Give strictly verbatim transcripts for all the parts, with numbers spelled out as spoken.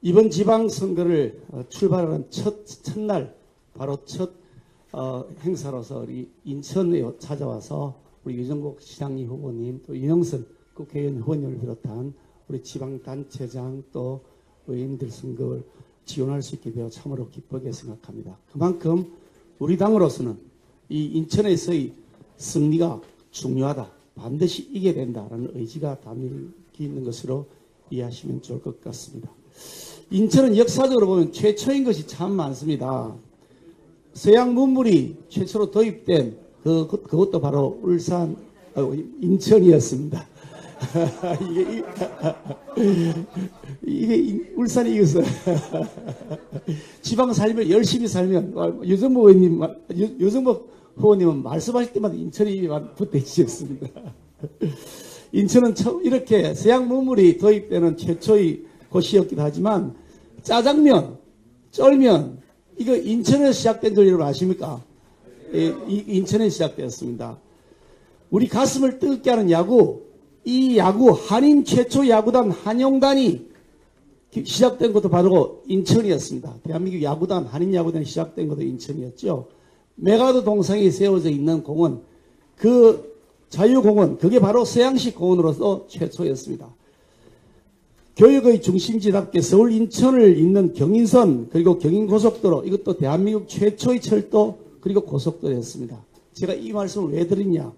이번 지방선거를 출발하는 첫, 첫날, 바로 첫 어, 행사로서 우리 인천에 찾아와서 우리 유정복 시장님 후보님, 또 윤영선 국회의원 후보님을 비롯한 우리 지방단체장 또 의원들 선거를 지원할 수 있게 되어 참으로 기쁘게 생각합니다. 그만큼 우리 당으로서는 이 인천에서의 승리가 중요하다. 반드시 이겨야 된다라는 의지가 담겨 있는 것으로 이해하시면 좋을 것 같습니다. 인천은 역사적으로 보면 최초인 것이 참 많습니다. 서양 문물이 최초로 도입된 그, 그것도 바로 울산, 어, 인천이었습니다. 이게, 이게 울산이 이겼어요. 지방 살면, 열심히 살면, 유정복 의원님, 유정복 후보님은 말씀하실 때마다 인천이 붙어지셨습니다. 인천은 처음 이렇게 서양 문물이 도입되는 최초의 곳이었기도 하지만, 짜장면, 쫄면, 이거 인천에서 시작된 줄 여러분 아십니까? 예, 인천에서 시작되었습니다. 우리 가슴을 뜨겁게 하는 야구, 이 야구, 한인 최초 야구단 한영단이 시작된 것도 바로 인천이었습니다. 대한민국 야구단, 한인 야구단이 시작된 것도 인천이었죠. 메가드 동상이 세워져 있는 공원, 그 자유공원, 그게 바로 서양식 공원으로서 최초였습니다. 교육의 중심지답게 서울 인천을 잇는 경인선 그리고 경인고속도로, 이것도 대한민국 최초의 철도 그리고 고속도로였습니다. 제가 이 말씀을 왜 드리냐,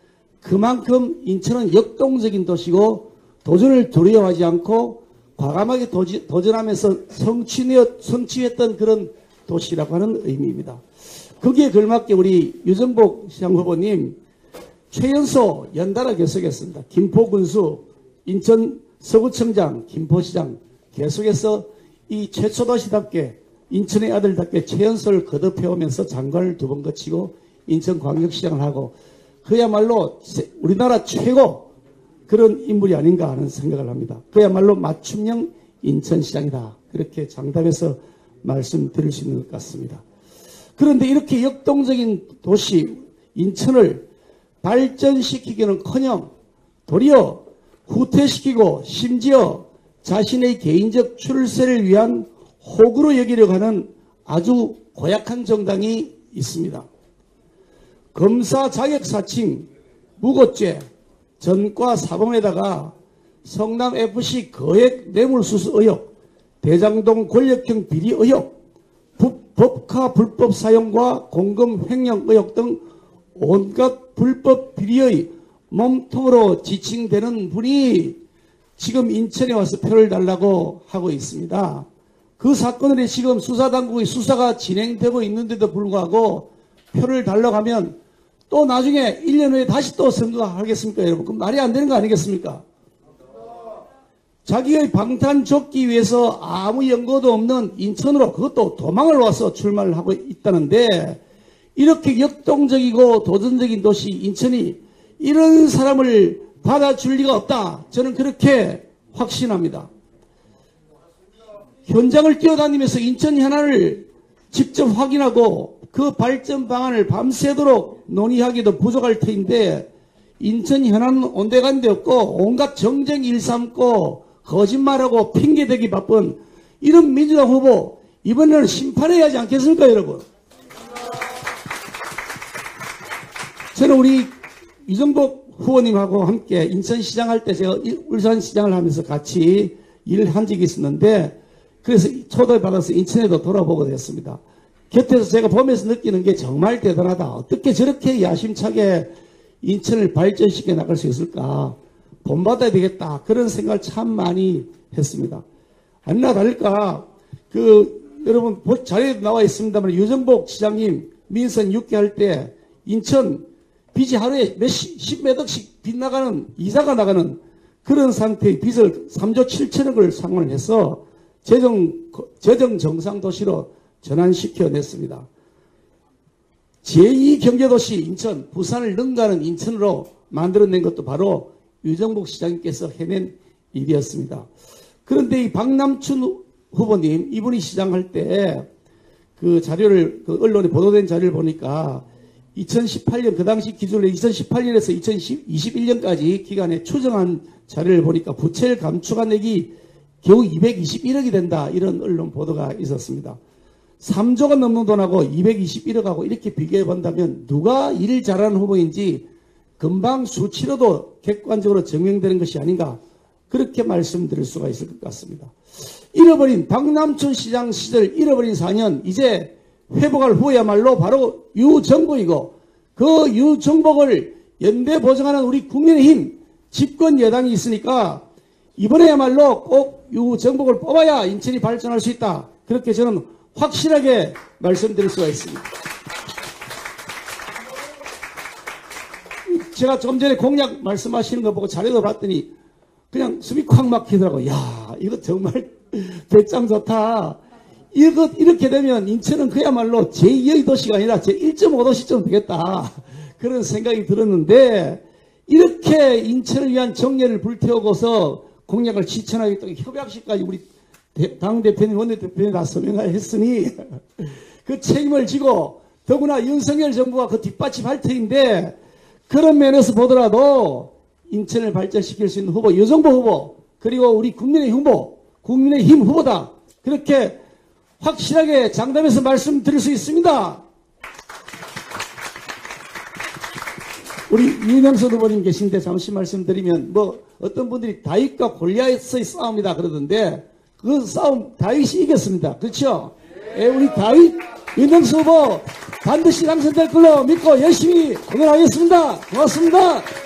그만큼 인천은 역동적인 도시고 도전을 두려워하지 않고 과감하게 도지, 도전하면서 성취했, 성취했던 그런 도시라고 하는 의미입니다. 거기에 걸맞게 우리 유정복 시장 후보님 최연소 연달아 계속했습니다. 김포군수, 인천 서구청장, 김포시장 계속해서 이 최초도시답게 인천의 아들답게 최연소를 거듭해오면서 장관을 두 번 거치고 인천광역시장을 하고 그야말로 우리나라 최고 그런 인물이 아닌가 하는 생각을 합니다. 그야말로 맞춤형 인천시장이다. 그렇게 장담해서 말씀드릴 수 있는 것 같습니다. 그런데 이렇게 역동적인 도시 인천을 발전시키기는커녕 도리어 후퇴시키고 심지어 자신의 개인적 출세를 위한 호구로 여기려고 하는 아주 고약한 정당이 있습니다. 검사 자격 사칭, 무고죄, 전과 사범에다가 성남에프씨 거액 뇌물수수 의혹, 대장동 권력형 비리 의혹, 법카 불법 사용과 공금 횡령 의혹 등 온갖 불법 비리의 몸통으로 지칭되는 분이 지금 인천에 와서 표를 달라고 하고 있습니다. 그 사건들이 지금 수사당국의 수사가 진행되고 있는데도 불구하고 표를 달라고 하면 또 나중에 일 년 후에 다시 또 선거하겠습니까, 여러분? 그럼 말이 안 되는 거 아니겠습니까? 자기의 방탄 좁기 위해서 아무 연고도 없는 인천으로 그것도 도망을 와서 출마를 하고 있다는데 이렇게 역동적이고 도전적인 도시 인천이 이런 사람을 받아줄 리가 없다. 저는 그렇게 확신합니다. 현장을 뛰어다니면서 인천 현안을 직접 확인하고 그 발전 방안을 밤새도록 논의하기도 부족할 터인데 인천 현안은 온데간데 없고 온갖 정쟁 일삼고 거짓말하고 핑계대기 바쁜 이런 민주당 후보 이번에는 심판해야 하지 않겠습니까, 여러분? 저는 우리 유정복 후보님하고 함께 인천시장 할 때 제가 울산시장을 하면서 같이 일을 한 적이 있었는데 그래서 초대를 받아서 인천에도 돌아보게 됐습니다. 곁에서 제가 보면서 느끼는 게 정말 대단하다. 어떻게 저렇게 야심차게 인천을 발전시켜 나갈 수 있을까? 본받아야 되겠다. 그런 생각을 참 많이 했습니다. 아니나 다를까 그 여러분 자료에 나와 있습니다만 유정복 시장님 민선 육 개 할 때 인천 빚이 하루에 몇십, 십몇 억씩 빚나가는, 이자가 나가는 그런 상태의 빚을 삼조 칠천억을 상환을 해서 재정, 재정 정상 도시로 전환시켜냈습니다. 제이 경제도시 인천, 부산을 능가하는 인천으로 만들어낸 것도 바로 유정복 시장님께서 해낸 일이었습니다. 그런데 이 박남춘 후보님, 이분이 시장할 때 그 자료를, 그 언론에 보도된 자료를 보니까 이천십팔 년, 그 당시 기준으로 이천십팔 년에서 이천이십일 년까지 기간에 추정한 자료를 보니까 부채를 감축해내기 겨우 이백이십일억이 된다. 이런 언론 보도가 있었습니다. 삼조가 넘는 돈하고 이백이십일억하고 이렇게 비교해 본다면 누가 일 잘하는 후보인지 금방 수치로도 객관적으로 증명되는 것이 아닌가, 그렇게 말씀드릴 수가 있을 것 같습니다. 잃어버린 박남춘 시장 시절 잃어버린 사 년, 이제 회복할 후야말로 바로 유정복이고, 그 유정복을 연대 보증하는 우리 국민의힘 집권 여당이 있으니까 이번에야말로 꼭 유정복을 뽑아야 인천이 발전할 수 있다. 그렇게 저는 확실하게 말씀드릴 수가 있습니다. 제가 조금 전에 공약 말씀하시는 거 보고 자료도 봤더니 그냥 숨이 콱 막히더라고요. 야, 이거 정말 배짱 좋다. 이거, 이렇게 되면 인천은 그야말로 제이의 도시가 아니라 제일 점 오 도시쯤 되겠다. 그런 생각이 들었는데, 이렇게 인천을 위한 정열을 불태우고서 공약을 실천하겠다고 협약식까지 우리 당대표님, 원내대표님 다 서명을 했으니 그 책임을 지고, 더구나 윤석열 정부가 그 뒷받침할 터인데, 그런 면에서 보더라도 인천을 발전시킬 수 있는 후보, 유정복 후보, 그리고 우리 국민의힘 후보, 국민의힘 후보다. 그렇게 확실하게 장담해서 말씀드릴 수 있습니다. 우리 윤영선 후보님 계신데 잠시 말씀드리면, 뭐 어떤 분들이 다윗과 골리앗의 싸움이다 그러던데, 그 싸움 다윗이 이겼습니다. 그렇죠? 예, 우리 다윗, 윤영선 후보 반드시 당선될 걸로 믿고 열심히 응원하겠습니다. 고맙습니다.